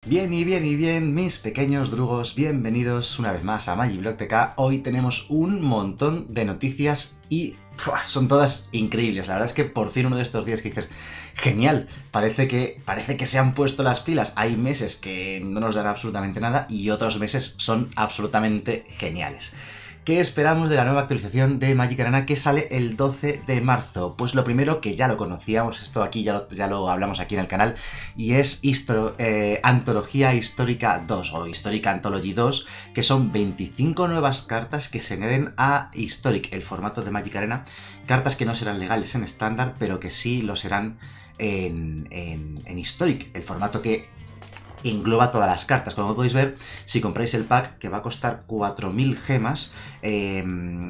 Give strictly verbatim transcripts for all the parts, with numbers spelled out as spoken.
Bien y bien y bien, mis pequeños drugos, bienvenidos una vez más a MagiBlockTK. Hoy tenemos un montón de noticias y ¡pua!, son todas increíbles. La verdad es que por fin uno de estos días que dices, genial, parece que, parece que se han puesto las pilas. Hay meses que no nos dan absolutamente nada y otros meses son absolutamente geniales. ¿Qué esperamos de la nueva actualización de Magic Arena que sale el doce de marzo? Pues lo primero, que ya lo conocíamos, esto aquí ya lo, ya lo hablamos aquí en el canal, y es Histo eh, Antología Histórica dos o Historic Anthology dos, que son veinticinco nuevas cartas que se añaden a Historic, el formato de Magic Arena, cartas que no serán legales en estándar, pero que sí lo serán en, en, en Historic, el formato que engloba todas las cartas. Como podéis ver, si compráis el pack, que va a costar cuatro mil gemas, eh,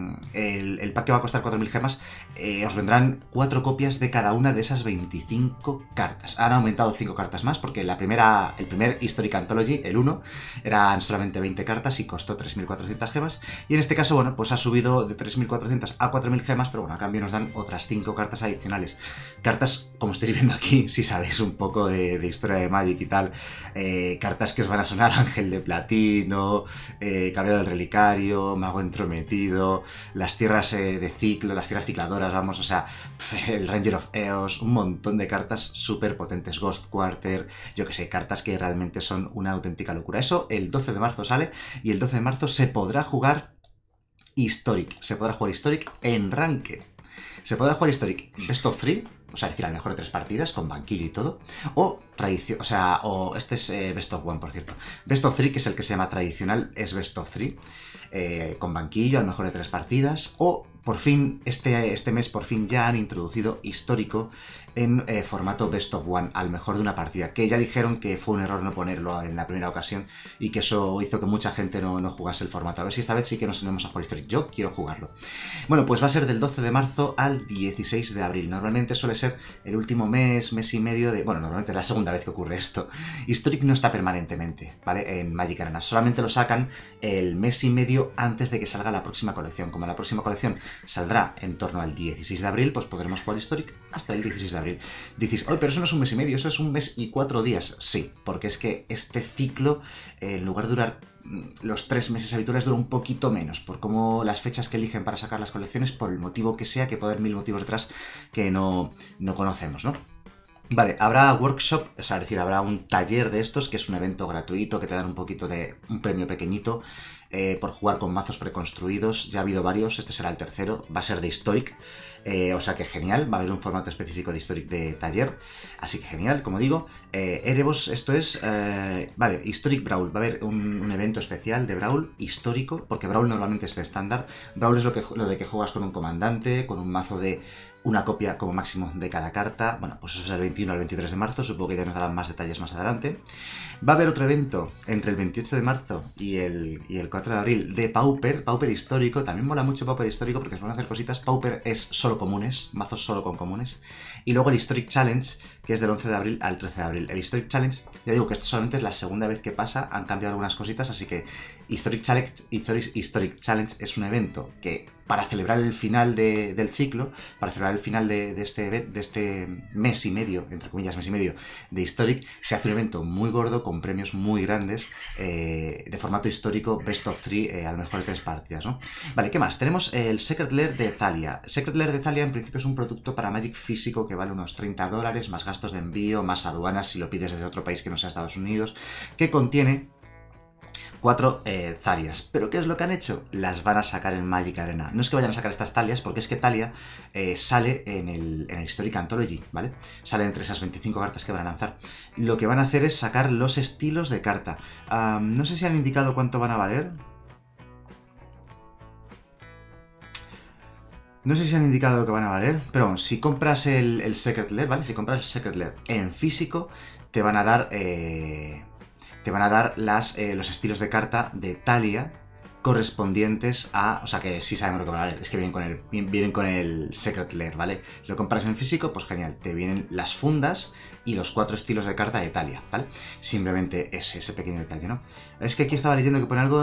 el, el pack que va a costar cuatro mil gemas, eh, os vendrán cuatro copias de cada una de esas veinticinco cartas. Han aumentado cinco cartas más, porque la primera, el primer Historic Anthology, el uno, eran solamente veinte cartas y costó tres mil cuatrocientas gemas, y en este caso, bueno, pues ha subido de tres mil cuatrocientas a cuatro mil gemas, pero bueno, a cambio nos dan otras cinco cartas adicionales. Cartas, como estáis viendo aquí, si sabéis un poco de, de historia de Magic y tal, Eh, cartas que os van a sonar: Ángel de Platino, eh, Caballero del Relicario, Mago Entrometido, las tierras eh, de ciclo, las tierras cicladoras, vamos, o sea, pf, el Ranger of Eos, un montón de cartas súper potentes, Ghost Quarter, yo que sé, cartas que realmente son una auténtica locura. Eso el doce de marzo sale, y el doce de marzo se podrá jugar Historic, se podrá jugar Historic en Ranked. Se podrá jugar Historic Best of three, o sea, es decir, a lo mejor de tres partidas, con banquillo y todo, o tradición, o sea, o este es eh, Best of one, por cierto. Best of three, que es el que se llama tradicional, es Best of three, eh, con banquillo, a lo mejor de tres partidas, o por fin, este, este mes por fin ya han introducido Histórico en eh, formato Best of One, al mejor de una partida, que ya dijeron que fue un error no ponerlo en la primera ocasión y que eso hizo que mucha gente no, no jugase el formato. A ver si esta vez sí que nos unimos a jugar Historic. Yo quiero jugarlo. Bueno, pues va a ser del doce de marzo al dieciséis de abril. Normalmente suele ser el último mes, mes y medio de... Bueno, normalmente es la segunda vez que ocurre esto. Historic no está permanentemente, ¿vale? En Magic Arena. Solamente lo sacan el mes y medio antes de que salga la próxima colección. Como la próxima colección saldrá en torno al dieciséis de abril, pues podremos jugar Historic hasta el dieciséis de abril. Dices, oye, pero eso no es un mes y medio, eso es un mes y cuatro días. Sí, porque es que este ciclo, eh, en lugar de durar los tres meses habituales, dura un poquito menos, por cómo las fechas que eligen para sacar las colecciones, por el motivo que sea, que puede haber mil motivos detrás que no, no conocemos, ¿no? Vale, habrá workshop, o sea, es decir, habrá un taller de estos, que es un evento gratuito, que te dan un poquito de un premio pequeñito eh, por jugar con mazos preconstruidos. Ya ha habido varios, este será el tercero, va a ser de Historic, eh, o sea que genial, va a haber un formato específico de Historic de taller, así que genial, como digo. Eh, Erebos, esto es, eh, vale, Historic Brawl, va a haber un, un evento especial de Brawl histórico, porque Brawl normalmente es de estándar. Brawl es lo, que, lo de que juegas con un comandante, con un mazo de una copia como máximo de cada carta. Bueno, pues eso es del veintiuno al veintitrés de marzo, supongo que ya nos darán más detalles más adelante. Va a haber otro evento entre el veintiocho de marzo y el, y el cuatro de abril de Pauper, Pauper histórico. También mola mucho Pauper histórico porque se van a hacer cositas. Pauper es solo comunes, mazos solo con comunes. Y luego el Historic Challenge, que es del once de abril al trece de abril. El Historic Challenge, ya digo que esto solamente es la segunda vez que pasa, han cambiado algunas cositas, así que Historic Challenge, Historic, Historic Challenge es un evento que, para celebrar el final de, del ciclo, para celebrar el final de, de, este, de este mes y medio, entre comillas, mes y medio, de Historic, se hace un evento muy gordo, con premios muy grandes, eh, de formato histórico, Best of three, eh, a lo mejor de tres partidas, ¿no? Vale, ¿qué más? Tenemos el Secret Lair de Thalia. Secret Lair de Thalia, en principio, es un producto para Magic físico que vale unos treinta dólares, más gastos de envío, más aduanas si lo pides desde otro país que no sea Estados Unidos, que contiene cuatro eh, Thalias. ¿Pero qué es lo que han hecho? Las van a sacar en Magic Arena. No es que vayan a sacar estas Thalias, porque es que Thalia eh, sale en el, en el Historic Anthology, ¿vale? Sale entre esas veinticinco cartas que van a lanzar. Lo que van a hacer es sacar los estilos de carta. Um, no sé si han indicado cuánto van a valer. No sé si han indicado que van a valer, pero bueno, si compras el, el Secret Lair, ¿vale? Si compras el Secret Lair en físico, te van a dar... Eh... te van a dar las, eh, los estilos de carta de Thalia correspondientes a... O sea que sí sabemos lo que van a valer, es que vienen con el, vienen con el Secret Lair, ¿vale? Lo compras en físico, pues genial, te vienen las fundas y los cuatro estilos de carta de Thalia, ¿vale? Simplemente es ese pequeño detalle, ¿no? Es que aquí estaba leyendo que pone algo...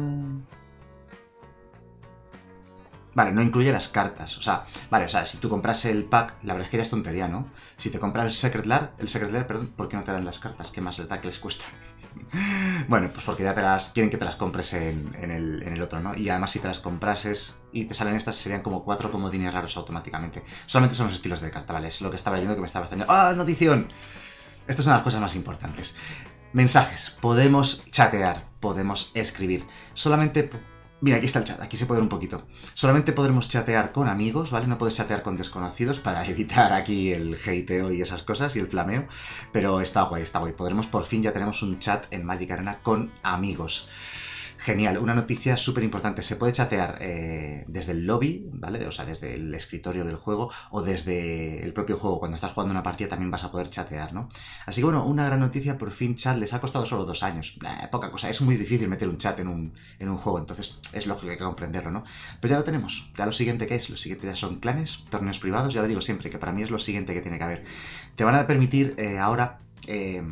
Vale, no incluye las cartas, o sea, vale, o sea, si tú compras el pack, la verdad es que ya es tontería, ¿no? Si te compras el Secret Lair, el Secret Lair, perdón, ¿por qué no te dan las cartas? ¿Qué más les da que les cuesta? Bueno, pues porque ya te las quieren que te las compres en, en, el, en el otro, ¿no? Y además si te las comprases y te salen estas, serían como cuatro comodines raros automáticamente. Solamente son los estilos de carta, ¿vale? Es lo que estaba leyendo que me estaba extrañando. ¡Ah, notición! Esto es una de las cosas más importantes. Mensajes. Podemos chatear, podemos escribir. Solamente... Mira, aquí está el chat, aquí se puede ver un poquito. Solamente podremos chatear con amigos, ¿vale? No puedes chatear con desconocidos para evitar aquí el hateo y esas cosas y el flameo. Pero está guay, está guay. Podremos, por fin, ya tenemos un chat en Magic Arena con amigos. Genial, una noticia súper importante. Se puede chatear eh, desde el lobby, ¿vale? O sea, desde el escritorio del juego o desde el propio juego. Cuando estás jugando una partida también vas a poder chatear, ¿no? Así que bueno, una gran noticia, por fin chat. Les ha costado solo dos años. Eh, poca cosa, es muy difícil meter un chat en un, en un juego, entonces es lógico que hay que comprenderlo, ¿no? Pero ya lo tenemos. Ya lo siguiente que es, lo siguiente ya son clanes, torneos privados. Ya lo digo siempre, que para mí es lo siguiente que tiene que haber. Te van a permitir eh, ahora eh,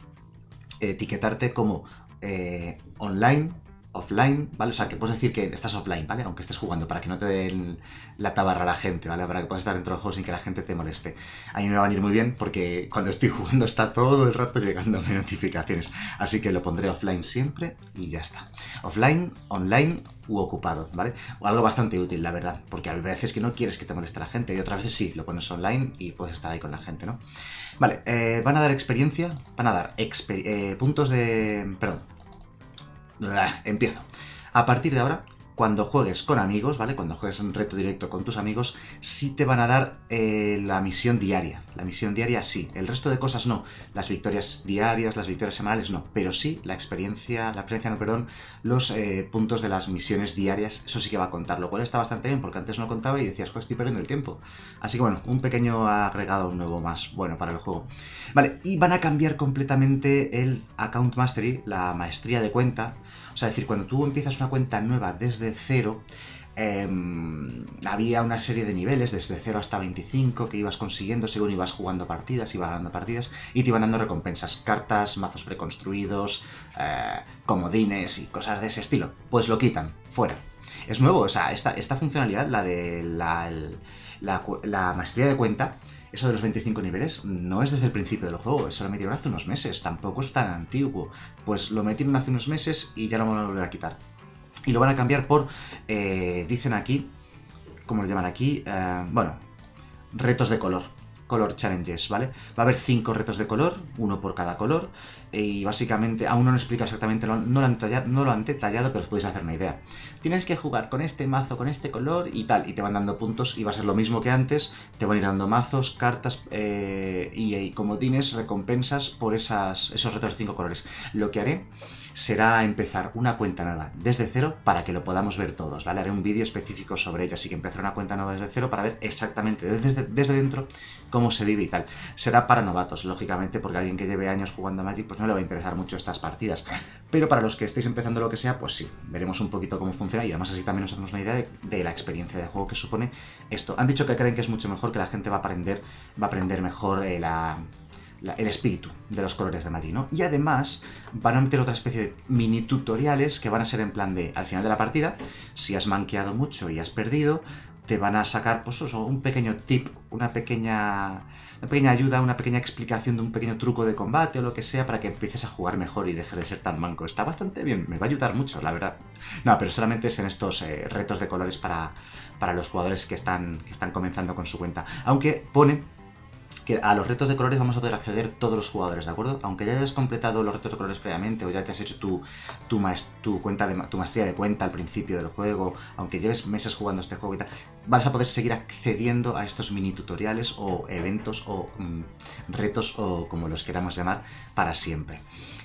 etiquetarte como eh, online, offline, ¿vale? O sea, que puedes decir que estás offline, ¿vale? Aunque estés jugando, para que no te den la tabarra a la gente, ¿vale? Para que puedas estar dentro del juego sin que la gente te moleste. A mí me va a venir muy bien porque cuando estoy jugando está todo el rato llegándome notificaciones. Así que lo pondré offline siempre y ya está. Offline, online u ocupado, ¿vale? O algo bastante útil, la verdad, porque hay veces que no quieres que te moleste la gente y otras veces sí, lo pones online y puedes estar ahí con la gente, ¿no? Vale, eh, van a dar experiencia, van a dar exper eh, puntos de... perdón. Empiezo. A partir de ahora, cuando juegues con amigos, ¿vale? Cuando juegues en reto directo con tus amigos, sí te van a dar eh, la misión diaria. La misión diaria sí. El resto de cosas no. Las victorias diarias, las victorias semanales no. Pero sí, la experiencia, la experiencia no, perdón, los eh, puntos de las misiones diarias, eso sí que va a contar. Lo cual está bastante bien porque antes no contaba y decías, joder, estoy perdiendo el tiempo. Así que bueno, un pequeño agregado nuevo más bueno para el juego. Vale, y van a cambiar completamente el Account Mastery, la maestría de cuenta. O sea, es decir, cuando tú empiezas una cuenta nueva desde cero, eh, había una serie de niveles, desde cero hasta veinticinco, que ibas consiguiendo según ibas jugando partidas, ibas ganando partidas, y te iban dando recompensas, cartas, mazos preconstruidos, eh, comodines y cosas de ese estilo. Pues lo quitan, fuera. Es nuevo, o sea, esta, esta funcionalidad, la de la, el, la, la maestría de cuenta, eso de los veinticinco niveles, no es desde el principio del juego, eso lo metieron hace unos meses, tampoco es tan antiguo. Pues lo metieron hace unos meses y ya lo van a volver a quitar. Y lo van a cambiar por, eh, dicen aquí, ¿cómo lo llaman aquí? Eh, bueno, retos de color. Color Challenges, ¿vale? Va a haber cinco retos de color, uno por cada color, y básicamente, aún no lo explica exactamente, no, no, lo han detallado, no lo han detallado, pero os podéis hacer una idea. Tienes que jugar con este mazo, con este color y tal, y te van dando puntos, y va a ser lo mismo que antes, te van a ir dando mazos, cartas eh, y, y comodines, recompensas por esas, esos retos de cinco colores. Lo que haré será empezar una cuenta nueva desde cero para que lo podamos ver todos, ¿vale? Haré un vídeo específico sobre ello, así que empezaré una cuenta nueva desde cero para ver exactamente desde, desde dentro cómo se vive y tal. Será para novatos, lógicamente, porque alguien que lleve años jugando a Magic pues no le va a interesar mucho estas partidas. Pero para los que estéis empezando lo que sea, pues sí, veremos un poquito cómo funciona y además así también nos hacemos una idea de, de la experiencia de juego que supone esto. Han dicho que creen que es mucho mejor, que la gente va a aprender, va a aprender mejor eh, la... La, el espíritu de los colores de Magic, ¿no? Y además van a meter otra especie de mini tutoriales que van a ser en plan de, al final de la partida, si has manqueado mucho y has perdido, te van a sacar, pues eso, un pequeño tip, una pequeña, una pequeña ayuda, una pequeña explicación de un pequeño truco de combate o lo que sea para que empieces a jugar mejor y dejes de ser tan manco. Está bastante bien, me va a ayudar mucho, la verdad. No, pero solamente es en estos eh, retos de colores para, para los jugadores que están, que están comenzando con su cuenta. Aunque pone que a los retos de colores vamos a poder acceder todos los jugadores, ¿de acuerdo? Aunque ya hayas completado los retos de colores previamente o ya te has hecho tu, tu, tu, cuenta de, tu maestría de cuenta al principio del juego, aunque lleves meses jugando este juego y tal, vas a poder seguir accediendo a estos mini tutoriales o eventos o mmm, retos o como los queramos llamar para siempre.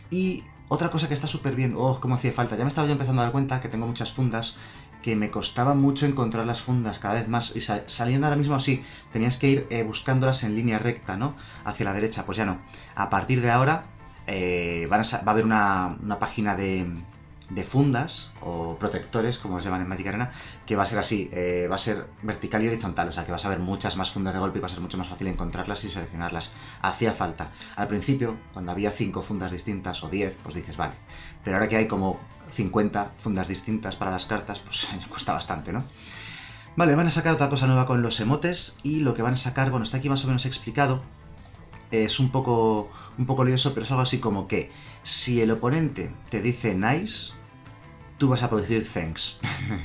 Y otra cosa que está súper bien, oh, cómo hacía falta, ya me estaba yo empezando a dar cuenta que tengo muchas fundas, que me costaba mucho encontrar las fundas cada vez más, y sal salían ahora mismo así, tenías que ir eh, buscándolas en línea recta, ¿no? Hacia la derecha, pues ya no. A partir de ahora eh, van a va a haber una, una página de, de fundas, o protectores, como se llaman en Magic Arena, que va a ser así, eh, va a ser vertical y horizontal, o sea que vas a ver muchas más fundas de golpe y va a ser mucho más fácil encontrarlas y seleccionarlas. Hacía falta. Al principio, cuando había cinco fundas distintas o diez, pues dices, vale, pero ahora que hay como cincuenta fundas distintas para las cartas, pues cuesta bastante, ¿no? Vale, van a sacar otra cosa nueva con los emotes y lo que van a sacar, bueno, está aquí más o menos explicado, es un poco, un poco lioso, pero es algo así como que si el oponente te dice nice, tú vas a poder decir thanks.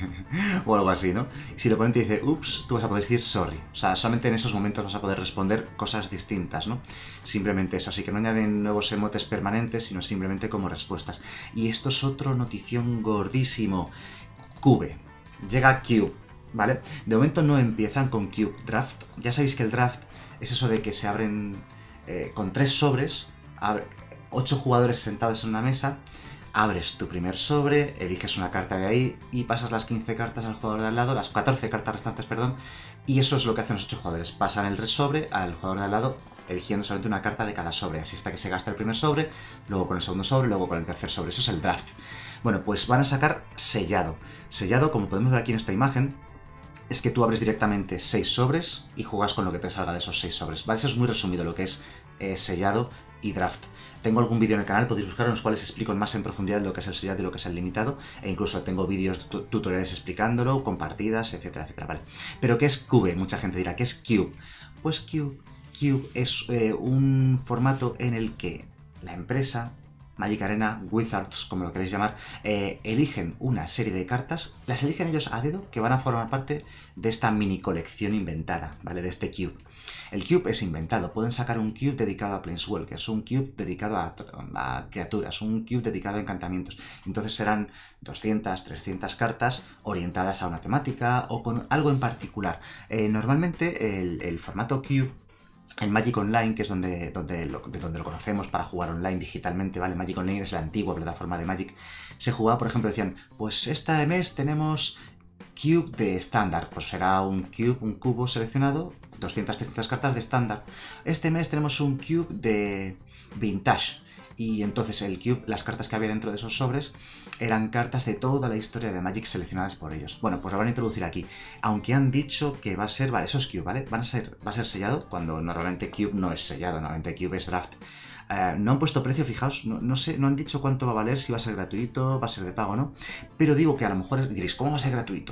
O algo así, ¿no? Si el oponente dice ups, tú vas a poder decir sorry. O sea, solamente en esos momentos vas a poder responder cosas distintas, ¿no? Simplemente eso. Así que no añaden nuevos emotes permanentes, sino simplemente como respuestas. Y esto es otro notición gordísimo. Cube. Llega Cube, ¿vale? De momento no empiezan con Cube Draft. Ya sabéis que el draft es eso de que se abren eh, con tres sobres, abre, ocho jugadores sentados en una mesa. Abres tu primer sobre, eliges una carta de ahí y pasas las quince cartas al jugador de al lado, las catorce cartas restantes, perdón, y eso es lo que hacen los ocho jugadores. Pasan el sobre al jugador de al lado, eligiendo solamente una carta de cada sobre, así hasta que se gasta el primer sobre, luego con el segundo sobre, luego con el tercer sobre. Eso es el draft. Bueno, pues van a sacar sellado. Sellado, como podemos ver aquí en esta imagen, es que tú abres directamente seis sobres y juegas con lo que te salga de esos seis sobres. ¿Vale? Eso es muy resumido lo que es eh, sellado y draft. Tengo algún vídeo en el canal, podéis buscar en los cuales explico más en profundidad lo que es el sellado y lo que es el limitado, e incluso tengo vídeos tutoriales explicándolo, con partidas, etcétera, etcétera, ¿vale? Pero ¿qué es Cube? Mucha gente dirá, ¿qué es Cube? Pues Cube, Cube es eh, un formato en el que la empresa Magic Arena, Wizards, como lo queréis llamar, eh, eligen una serie de cartas, las eligen ellos a dedo, que van a formar parte de esta mini colección inventada, ¿vale? De este cube. El cube es inventado, pueden sacar un cube dedicado a Planeswalkers, un cube dedicado a, a criaturas, un cube dedicado a encantamientos. Entonces serán doscientas, trescientas cartas orientadas a una temática o con algo en particular. Eh, normalmente el, el formato cube, en Magic Online, que es donde, donde, lo, de donde lo conocemos para jugar online digitalmente, ¿vale? Magic Online es la antigua plataforma de Magic. Se jugaba, por ejemplo, decían, pues esta mes tenemos cube de estándar. Pues será un cube, un cubo seleccionado, doscientas, trescientas cartas de estándar. Este mes tenemos un cube de vintage. Y entonces el cube, las cartas que había dentro de esos sobres, eran cartas de toda la historia de Magic seleccionadas por ellos. Bueno, pues lo van a introducir aquí. Aunque han dicho que va a ser, vale, eso es cube, ¿vale? Van a ser, va a ser sellado, cuando normalmente cube no es sellado, normalmente cube es draft. Uh, no han puesto precio, fijaos, no, no sé, no han dicho cuánto va a valer, si va a ser gratuito, va a ser de pago, ¿no? Pero digo que a lo mejor diréis, ¿cómo va a ser gratuito?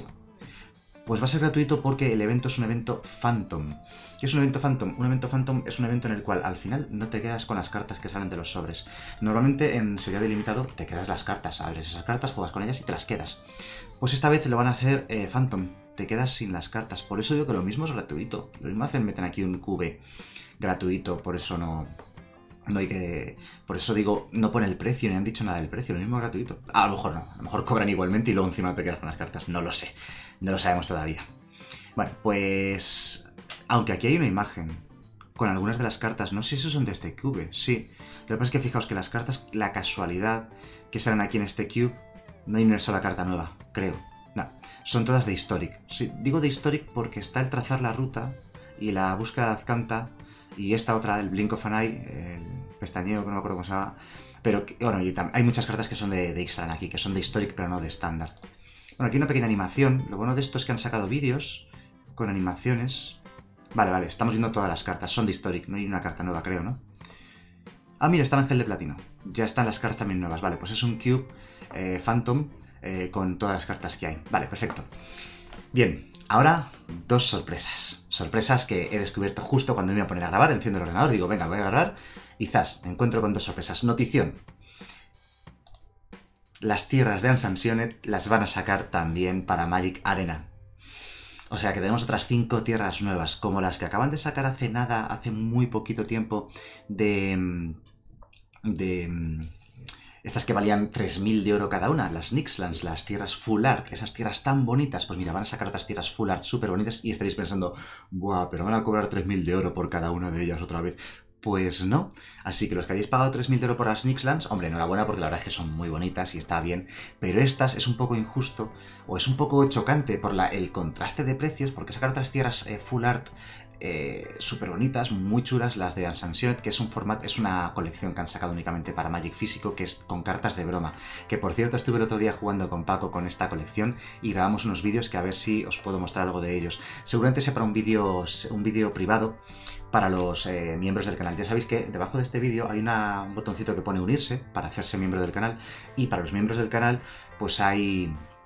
Pues va a ser gratuito porque el evento es un evento Phantom. ¿Qué es un evento Phantom? Un evento Phantom es un evento en el cual al final no te quedas con las cartas que salen de los sobres. Normalmente en seriado ilimitado te quedas las cartas, abres esas cartas, juegas con ellas y te las quedas. Pues esta vez lo van a hacer eh, Phantom, te quedas sin las cartas. Por eso digo que lo mismo es gratuito. Lo mismo hacen, meten aquí un cube gratuito, por eso no... No hay que... Por eso digo, no pone el precio, ni han dicho nada del precio, lo mismo es gratuito. A lo mejor no, a lo mejor cobran igualmente y luego encima no te quedas con las cartas, no lo sé. No lo sabemos todavía. Bueno, pues... Aunque aquí hay una imagen con algunas de las cartas, no sé si son de este cube, sí. Lo que pasa es que fijaos que las cartas, la casualidad que salen aquí en este cube, no hay una sola carta nueva, creo. No, son todas de Historic. Sí, digo de Historic porque está el trazar la ruta y la búsqueda de Azcanta y esta otra, el Blink of an Eye, el pestañeo, que no me acuerdo cómo se llama. Pero, bueno, y hay muchas cartas que son de, de Ixalan aquí, que son de Historic pero no de estándar. Bueno, aquí una pequeña animación. Lo bueno de esto es que han sacado vídeos con animaciones. Vale, vale, estamos viendo todas las cartas. Son de Historic, no hay una carta nueva, creo, ¿no? Ah, mira, está el Ángel de Platino. Ya están las cartas también nuevas. Vale, pues es un cube eh, Phantom eh, con todas las cartas que hay. Vale, perfecto. Bien, ahora dos sorpresas. Sorpresas que he descubierto justo cuando me iba a poner a grabar. Enciendo el ordenador, digo, venga, voy a grabar. Y zas, me encuentro con dos sorpresas. Notición. Las tierras de Unsanctioned las van a sacar también para Magic Arena. O sea que tenemos otras cinco tierras nuevas, como las que acaban de sacar hace nada, hace muy poquito tiempo, de... de... estas que valían tres mil de oro cada una, las Nixlands, las tierras Full Art, esas tierras tan bonitas. Pues mira, van a sacar otras tierras Full Art súper bonitas y estaréis pensando, buah, pero van a cobrar tres mil de oro por cada una de ellas otra vez. Pues no. Así que los que hayáis pagado tres mil de oro por las Nixlands, hombre, enhorabuena porque la verdad es que son muy bonitas y está bien, pero estas es un poco injusto o es un poco chocante por la, el contraste de precios, porque sacar otras tierras eh, Full Art eh, súper bonitas, muy chulas, las de Unsanctioned, que es un formato, es una colección que han sacado únicamente para Magic físico, que es con cartas de broma, que por cierto estuve el otro día jugando con Paco con esta colección y grabamos unos vídeos que a ver si os puedo mostrar algo de ellos. Seguramente sea para un vídeo un vídeo privado para los eh, miembros del canal. Ya sabéis que debajo de este vídeo hay una, un botoncito que pone unirse para hacerse miembro del canal, y para los miembros del canal pues hay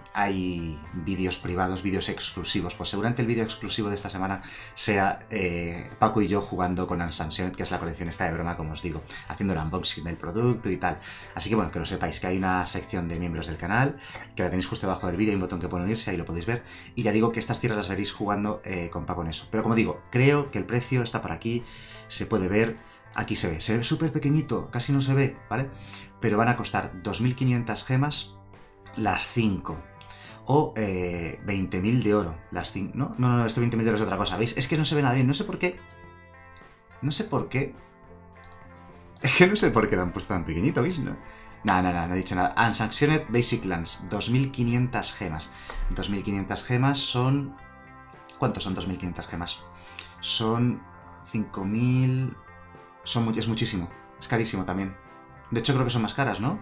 hay vídeos privados, vídeos exclusivos. Pues seguramente el vídeo exclusivo de esta semana sea eh, Paco y yo jugando con Unsanctioned, que es la colección esta de broma, como os digo, haciendo el unboxing del producto y tal. Así que bueno, que lo sepáis, que hay una sección de miembros del canal, que la tenéis justo debajo del vídeo, hay un botón que pone unirse, ahí lo podéis ver. Y ya digo que estas tierras las veréis jugando eh, con Paco en eso. Pero como digo, creo que el precio está por aquí, se puede ver, aquí se ve, se ve súper pequeñito, casi no se ve, ¿vale? Pero van a costar dos mil quinientas gemas las cinco. O eh, veinte mil de oro. Las cinco. No, no, no, esto veinte mil de oro es otra cosa. ¿Veis? Es que no se ve nada bien. No sé por qué. No sé por qué. Es que no sé por qué lo han puesto tan pequeñito, ¿veis? No, no, no, no, no he dicho nada. Unsanctioned Basic Lands. dos mil quinientas gemas. dos mil quinientas gemas son... ¿Cuántos son dos mil quinientas gemas? Son cinco mil... Son mu... Es muchísimo. Es carísimo también. De hecho, creo que son más caras, ¿no?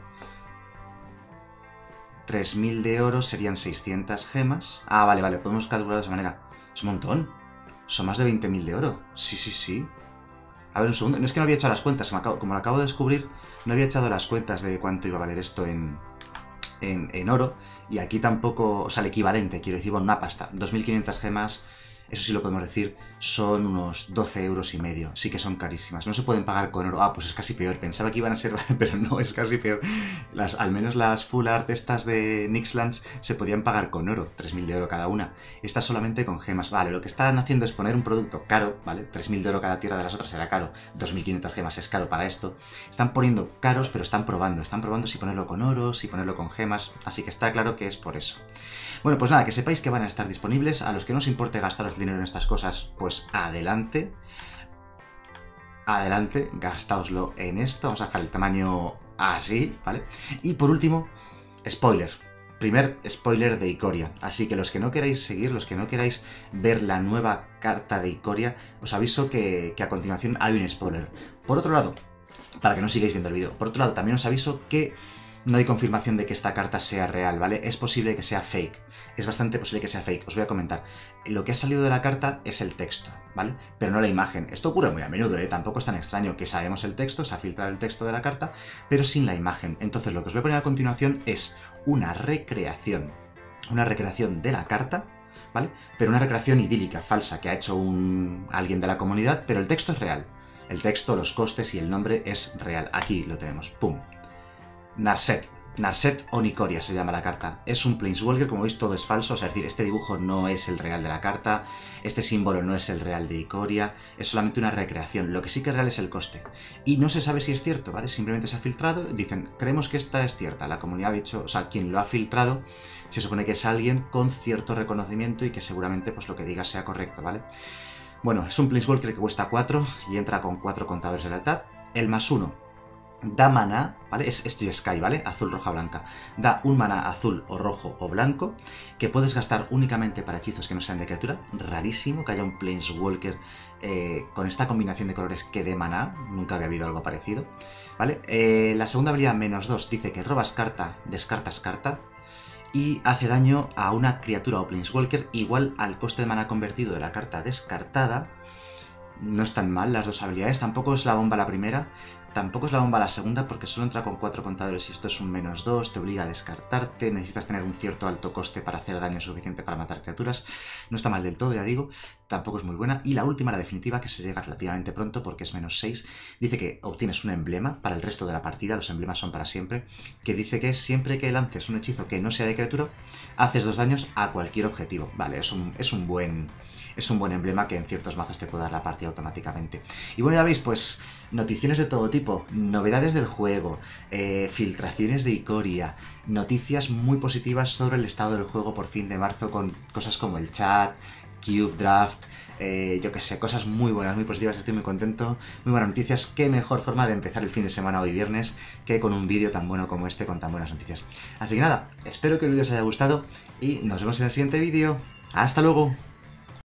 tres mil de oro serían seiscientas gemas. Ah, vale, vale, podemos calcular de esa manera. Es un montón. Son más de veinte mil de oro. Sí, sí, sí. A ver, un segundo. No es que no había hecho las cuentas. Como lo acabo de descubrir, no había echado las cuentas de cuánto iba a valer esto en, en, en oro. Y aquí tampoco... O sea, el equivalente, quiero decir, bueno, una pasta. dos mil quinientas gemas... Eso sí lo podemos decir, son unos doce euros y medio. Sí que son carísimas. No se pueden pagar con oro. Ah, pues es casi peor. Pensaba que iban a ser... Pero no, es casi peor. Las, al menos las full art estas de Nixlands se podían pagar con oro. tres mil de oro cada una. Estas solamente con gemas. Vale, lo que están haciendo es poner un producto caro, ¿vale? tres mil de oro cada tierra de las otras era caro. dos mil quinientas gemas es caro para esto. Están poniendo caros, pero están probando. Están probando si ponerlo con oro, si ponerlo con gemas. Así que está claro que es por eso. Bueno, pues nada, que sepáis que van a estar disponibles. A los que no os importe gastaros el dinero en estas cosas, pues adelante. Adelante, gastaoslo en esto. Vamos a dejar el tamaño así, ¿vale? Y por último, spoiler. Primer spoiler de Ikoria. Así que los que no queráis seguir, los que no queráis ver la nueva carta de Ikoria, os aviso que, que a continuación hay un spoiler. Por otro lado, para que no sigáis viendo el vídeo, por otro lado también os aviso que no hay confirmación de que esta carta sea real, ¿vale? Es posible que sea fake. Es bastante posible que sea fake. Os voy a comentar. Lo que ha salido de la carta es el texto, ¿vale? Pero no la imagen. Esto ocurre muy a menudo, ¿eh? Tampoco es tan extraño que sabemos el texto, se ha filtrado el texto de la carta, pero sin la imagen. Entonces lo que os voy a poner a continuación es una recreación. Una recreación de la carta, ¿vale? Pero una recreación idílica, falsa, que ha hecho un... alguien de la comunidad, pero el texto es real. El texto, los costes y el nombre es real. Aquí lo tenemos. ¡Pum! Narset. Narset o Ikoria se llama la carta. Es un Planeswalker, como veis todo es falso, o sea, es decir, este dibujo no es el real de la carta, este símbolo no es el real de Ikoria, es solamente una recreación. Lo que sí que es real es el coste. Y no se sabe si es cierto, ¿vale? Simplemente se ha filtrado, dicen, creemos que esta es cierta. La comunidad ha dicho, o sea, quien lo ha filtrado, se supone que es alguien con cierto reconocimiento y que seguramente pues lo que diga sea correcto, ¿vale? Bueno, es un Planeswalker que cuesta cuatro y entra con cuatro contadores de lealtad. El más uno da maná, ¿vale? Es, es Jeskai, ¿vale? Azul, roja, blanca. Da un maná azul o rojo o blanco que puedes gastar únicamente para hechizos que no sean de criatura. Rarísimo que haya un Planeswalker eh, con esta combinación de colores que dé maná. Nunca había habido algo parecido, ¿vale? Eh, la segunda habilidad, menos dos, dice que robas carta, descartas carta y hace daño a una criatura o Planeswalker igual al coste de maná convertido de la carta descartada. No están mal las dos habilidades, tampoco es la bomba la primera, tampoco es la bomba la segunda porque solo entra con cuatro contadores y esto es un menos dos, te obliga a descartarte, necesitas tener un cierto alto coste para hacer daño suficiente para matar criaturas. No está mal del todo, ya digo, tampoco es muy buena. Y la última, la definitiva, que se llega relativamente pronto porque es menos seis, dice que obtienes un emblema para el resto de la partida, los emblemas son para siempre, que dice que siempre que lances un hechizo que no sea de criatura, haces dos daños a cualquier objetivo. Vale, es un, es un buen... Es un buen emblema que en ciertos mazos te puede dar la partida automáticamente. Y bueno, ya veis, pues, noticiones de todo tipo, novedades del juego, eh, filtraciones de Ikoria, noticias muy positivas sobre el estado del juego por fin de marzo con cosas como el chat, Cube Draft, eh, yo que sé, cosas muy buenas, muy positivas, estoy muy contento, muy buenas noticias. Qué mejor forma de empezar el fin de semana hoy viernes que con un vídeo tan bueno como este con tan buenas noticias. Así que nada, espero que el vídeo os haya gustado y nos vemos en el siguiente vídeo. ¡Hasta luego!